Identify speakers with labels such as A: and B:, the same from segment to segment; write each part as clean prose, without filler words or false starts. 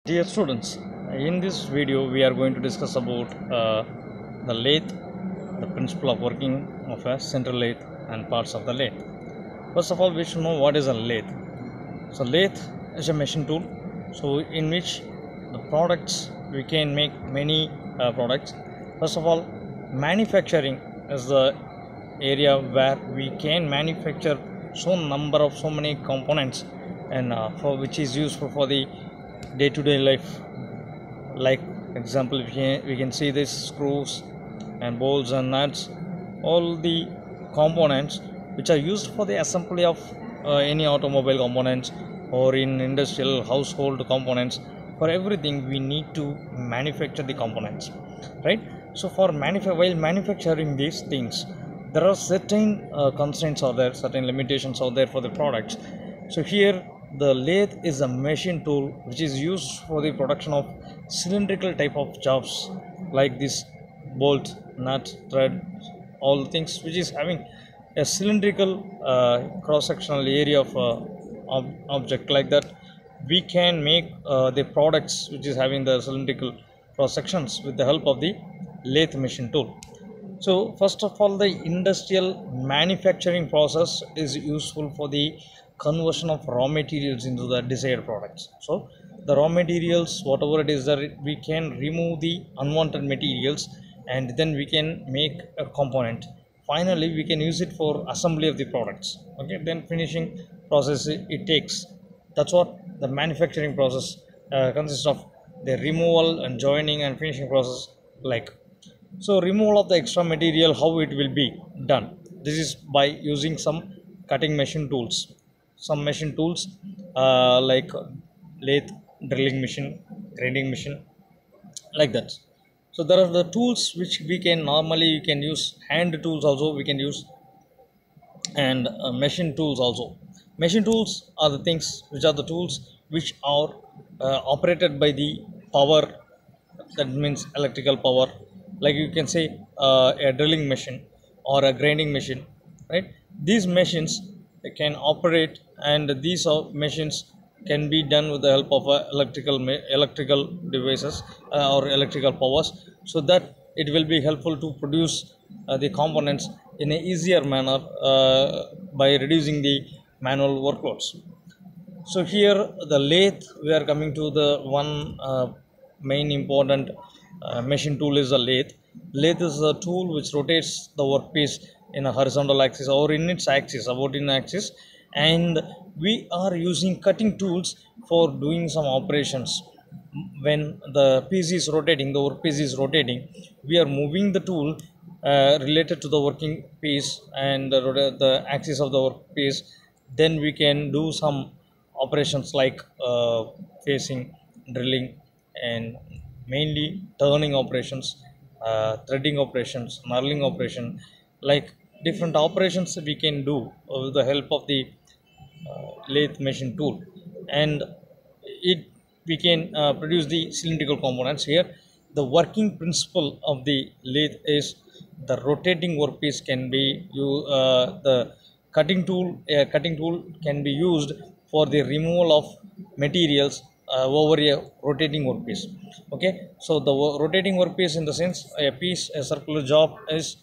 A: Dear students, in this video we are going to discuss about the lathe, the principle of working of a central lathe and parts of the lathe. First of all, we should know what is a lathe. So lathe is a machine tool, so in which the products we can make many products. First of all, manufacturing is the area where we can manufacture so many components and for which is useful for the day-to-day life. Like example, we can see this screws and bolts and nuts, all the components which are used for the assembly of any automobile components or in industrial household components. For everything we need to manufacture the components, right? So for while manufacturing these things, there are certain constraints are there, certain limitations are there for the products. So here the lathe is a machine tool which is used for the production of cylindrical type of jobs like this bolt, nut, thread, all things which is having a cylindrical cross-sectional area of object. Like that we can make the products which is having the cylindrical cross sections with the help of the lathe machine tool. So first of all, the industrial manufacturing process is useful for the conversion of raw materials into the desired products. So the raw materials, whatever it is, that we can remove the unwanted materials and then we can make a component. Finally, we can use it for assembly of the products. Okay, then finishing process it takes. That's what the manufacturing process consists of: the removal and joining and finishing process. Like, so removal of the extra material, how it will be done? This is by using some cutting machine tools. Some machine tools like lathe, drilling machine, grinding machine, like that. So there are the tools which we can normally you can use. Hand tools also we can use, and machine tools also. Machine tools are the things which are the tools which are operated by the power, that means electrical power. Like you can say a drilling machine or a grinding machine, right? These machines can operate, and these machines can be done with the help of electrical devices or electrical powers, so that it will be helpful to produce the components in a easier manner by reducing the manual workloads. So here the lathe, we are coming to the one main important machine tool is the lathe. Lathe is a tool which rotates the workpiece in a horizontal axis or in its axis, about in axis, and we are using cutting tools for doing some operations. When the piece is rotating, the workpiece is rotating, we are moving the tool related to the working piece and the axis of the workpiece. Then we can do some operations like facing, drilling, and mainly turning operations, threading operations, knurling operation, like different operations we can do with the help of the lathe machine tool. And it we can produce the cylindrical components. Here the working principle of the lathe is the rotating workpiece can be the cutting tool can be used for the removal of materials over a rotating workpiece. Okay, so the rotating workpiece, in the sense a circular job is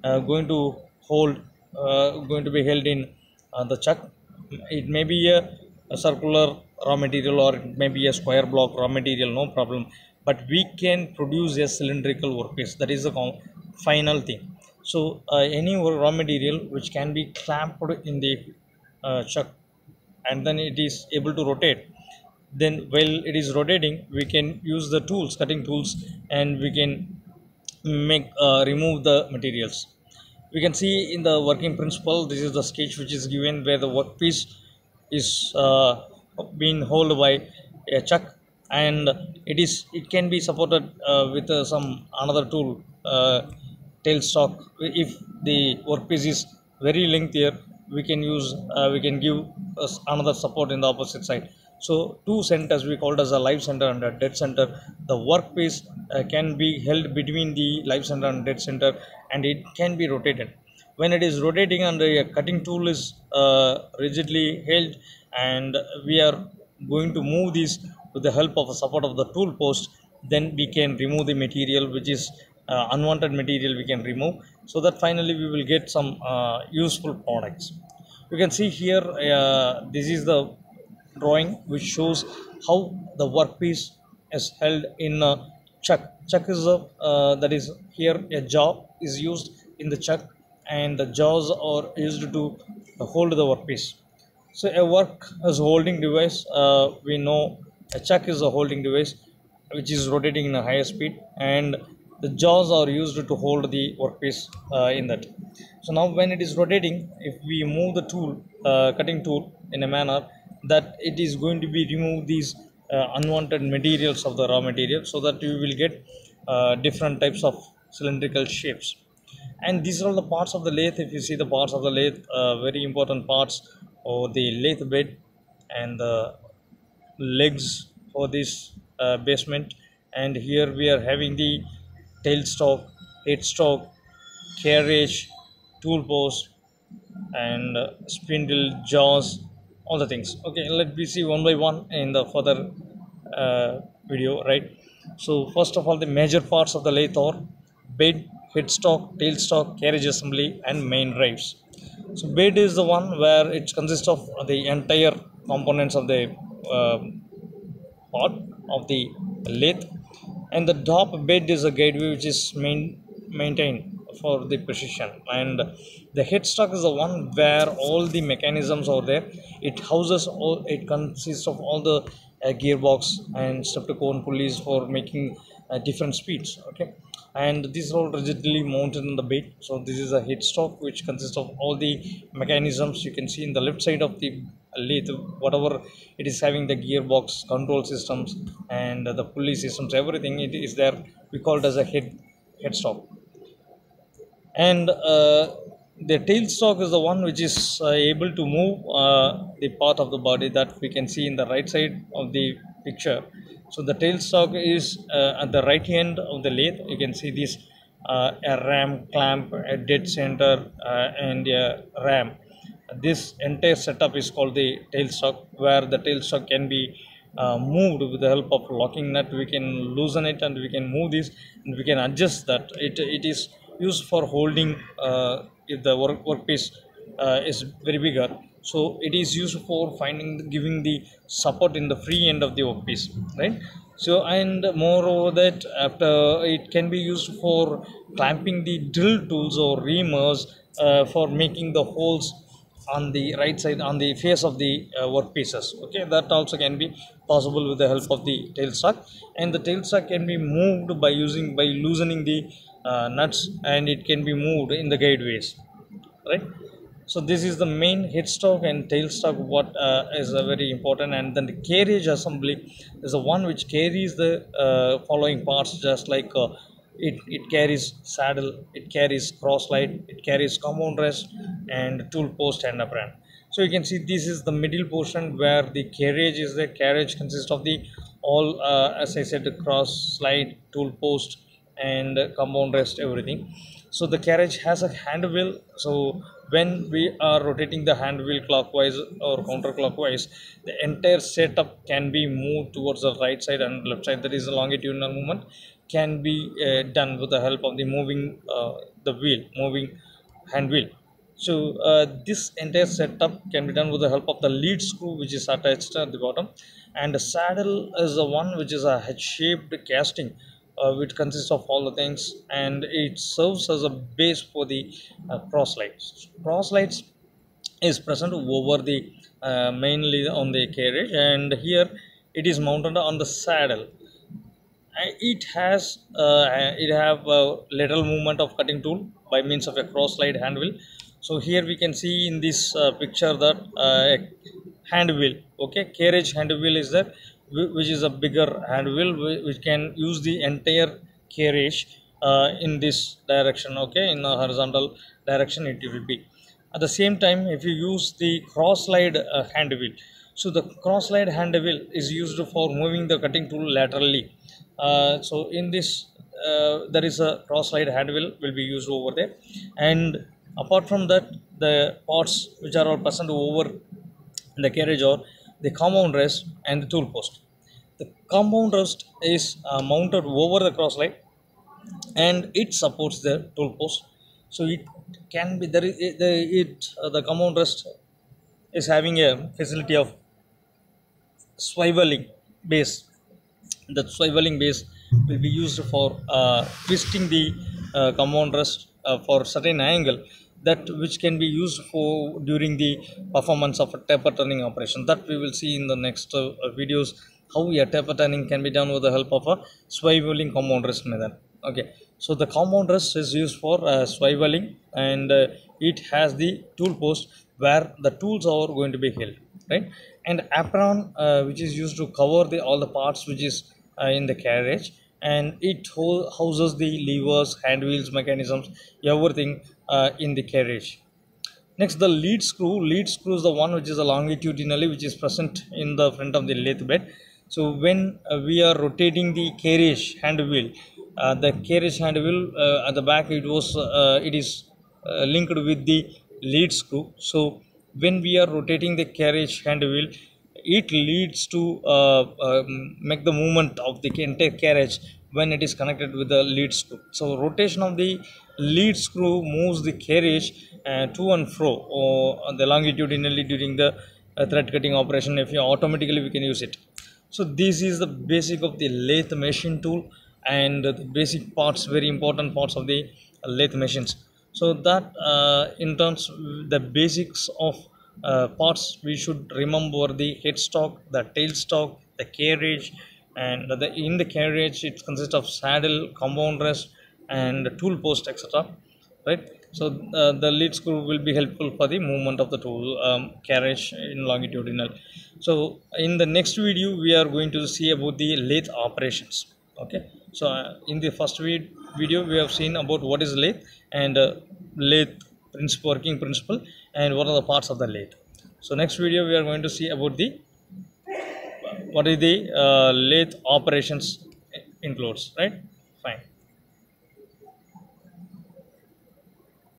A: going to be held in the chuck. It may be a circular raw material or it may be a square block raw material, no problem, but we can produce a cylindrical workpiece. That is the final thing. So any raw material which can be clamped in the chuck, and then it is able to rotate. Then while it is rotating, we can use the tools, cutting tools, and we can make remove the materials. We can see in the working principle, this is the sketch which is given, where the workpiece is being held by a chuck, and it can be supported with some another tool, tailstock. If the workpiece is very lengthier, we can give another support in the opposite side. So two centers we called as a live center and a dead center. The workpiece can be held between the live center and dead center, and it can be rotated. When it is rotating and a cutting tool is rigidly held, and we are going to move this with the help of a support of the tool post, then we can remove the material which is unwanted material we can remove, so that finally we will get some useful products. You can see here, this is the drawing which shows how the workpiece is held in a chuck. Chuck is a that is here a jaw is used in the chuck, and the jaws are used to hold the workpiece. So a work as holding device, we know a chuck is a holding device which is rotating in a higher speed, and the jaws are used to hold the workpiece in that. So now when it is rotating, if we move the tool, cutting tool, in a manner that it is going to be remove these unwanted materials of the raw material, so that you will get different types of cylindrical shapes. And these are all the parts of the lathe. If you see the parts of the lathe, very important parts, or the lathe bed and the legs for this basement. And here we are having the tailstock, headstock, carriage, tool post, and spindle, jaws, all the things. Okay, let me see one by one in the further video, right? So first of all, the major parts of the lathe are bed, headstock, tailstock, carriage assembly, and main drives. So bed is the one where it consists of the entire components of the part of the lathe, and the top bed is a gateway which is maintained for the precision, and the headstock is the one where all the mechanisms are there. It houses all, it consists of all the gearbox and step-to-cone pulleys for making different speeds. Okay, and these are all rigidly mounted in the bed. So this is a headstock which consists of all the mechanisms. You can see in the left side of the lathe, whatever it is having the gearbox, control systems, and the pulley systems, everything it is there. We call it as a headstock. And the tailstock is the one which is able to move the part of the body that we can see in the right side of the picture. So the tailstock is at the right end of the lathe. You can see this a ram, clamp, a dead center, and a ram. This entire setup is called the tailstock, where the tailstock can be moved with the help of locking nut. We can loosen it and we can move this, and we can adjust that. It is used for holding if the workpiece is very bigger. So it is used for giving the support in the free end of the workpiece, right? So, and moreover that, after it can be used for clamping the drill tools or reamers for making the holes on the right side, on the face of the workpieces. Okay, that also can be possible with the help of the tailstock. And the tailstock can be moved by loosening the nuts, and it can be moved in the guideways, right? So this is the main headstock and tailstock, what is very important. And then the carriage assembly is the one which carries the following parts, just like it carries saddle, it carries cross light, it carries compound rest, and tool post and apron. So you can see this is the middle portion where the carriage is. The carriage consists of the all as I said, the cross slide, tool post, and compound rest, everything. So the carriage has a hand wheel. So when we are rotating the hand wheel clockwise or counterclockwise, the entire setup can be moved towards the right side and left side. That is a longitudinal movement can be done with the help of the moving hand wheel. So this entire setup can be done with the help of the lead screw which is attached at the bottom. And the saddle is the one which is a head-shaped casting which consists of all the things, and it serves as a base for the cross lights. Cross lights is present over the mainly on the carriage, and here it is mounted on the saddle. It have a lateral movement of cutting tool by means of a cross slide hand wheel. So here we can see in this picture that hand wheel, okay, carriage hand wheel is there, which is a bigger hand wheel which can use the entire carriage in this direction. Okay, in a horizontal direction it will be. At the same time, if you use the cross slide hand wheel, so the cross slide hand wheel is used for moving the cutting tool laterally. So in this there is a cross slide hand wheel will be used over there. And apart from that, the parts which are all present over the carriage are the compound rest and the tool post. The compound rest is mounted over the cross line, and it supports the tool post. So it can be there is the compound rest is having a facility of swiveling base. The swiveling base will be used for twisting the compound rest for certain angle, that which can be used for during the performance of a taper turning operation. That we will see in the next videos, how a taper turning can be done with the help of a swiveling compound rest method. Okay, so the compound rest is used for swiveling, and it has the tool post where the tools are going to be held, right? And apron, which is used to cover the all the parts which is in the carriage, and it houses the levers, hand wheels, mechanisms, everything in the carriage. Next, the lead screw. Lead screw is the one which is a longitudinally, which is present in the front of the lathe bed. So when we are rotating the carriage hand wheel, the carriage hand wheel at the back, it is linked with the lead screw. So when we are rotating the carriage hand wheel, it leads to make the movement of the entire carriage when it is connected with the lead screw. So rotation of the lead screw moves the carriage to and fro, or the longitudinally during the thread cutting operation. If you automatically, we can use it. So this is the basic of the lathe machine tool, and the basic parts, very important parts of the lathe machines. So that in terms the basics of parts, we should remember the headstock, the tailstock, the carriage, and in the carriage it consists of saddle, compound rest, and tool post, etc. Right? So the lead screw will be helpful for the movement of the tool carriage in longitudinal. So in the next video, we are going to see about the lathe operations. Okay, so in the first video, we have seen about what is lathe, and lathe working principle, and what are the parts of the lathe. So next video, we are going to see about the what is the lathe operations includes, right?